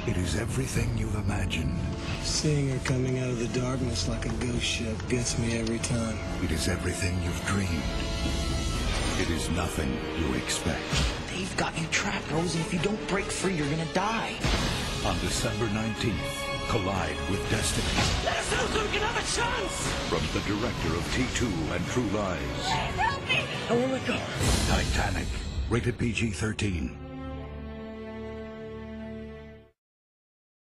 It is everything you've imagined. Seeing her coming out of the darkness like a ghost ship gets me every time. It is everything you've dreamed. It is nothing you expect. They've got you trapped, Rose, and if you don't break free, you're gonna die. On December 19th, collide with destiny. Let us know so we can have a chance! From the director of T2 and True Lies. Help me! I won't let go. Titanic. Rated PG-13.